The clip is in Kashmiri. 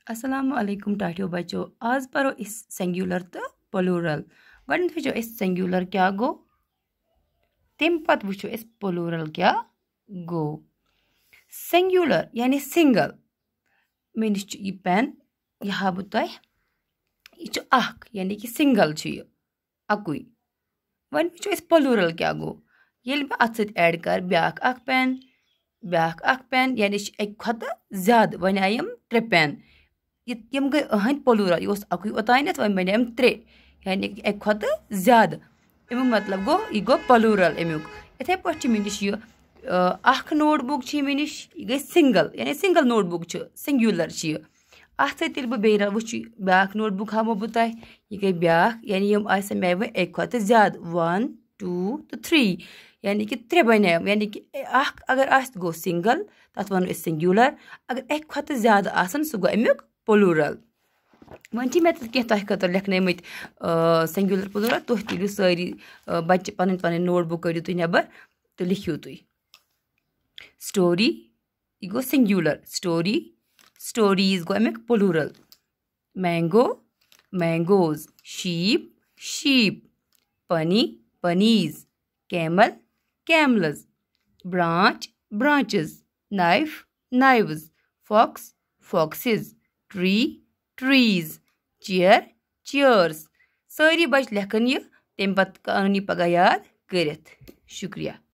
अस्सलाम वालेकुम टाटियो बच्चों। आज पढ़ो इस सिंगुलर तो प्लूरल। गो इस सिंगुलर क्या गो, तम पत वो इस प्लूरल क्या गो। सिंगुलर यानी सिंगल। मे निश यह पेन, यह हा बह तुह, यह यानी कि सिंगल अकुई। वन वो इस प्लूरल क्या गो, ये मैं अत सत ऐड कर ब्याख पेन यानी एक खत ज्यादा वन आय त्रे पेन। यम गई अहंद प्लूरल, यह अकुई ओतानथ वन बन त्रे यानी कि एक खत ज्यादा। अमुक मतलब गो यह गो प्लूरल अमुक। इथे पे मे निश नोट बुक मे निश यह गई सिंगल यानी सिंगल नोट बुक सिंगुलर अत सत बह वो ब्या नोट बुक हामो बह तुह, यह गई ब्या यानी यम मे वो एक खत ज्यादा 1 2 तो 3 यानी कि त्रे बने यानी कि अगर गो सिंगल तथ वनो सिंगुलर, अगर एक खत ज्यादा आसन सह गो अमुक प्लूरल। वन मे तुह खतर लेखनमत सिंगुलर प्लूरल, तुह तुलो सारी बच्चे पन पन नोट बुक कड़ो तुह नबर तो लिखियो तुह। स्टोरी यह गो सिंगुलर, स्टोरी स्टोरीज गो अमुक plural. Mango mangoes, sheep sheep, pony ponies, camel camels, branch branches, knife knives, fox foxes, tree trees, chair chairs. सारी बच लेखन यह तम पत कहानी पगह याद करित। शुक्रिया।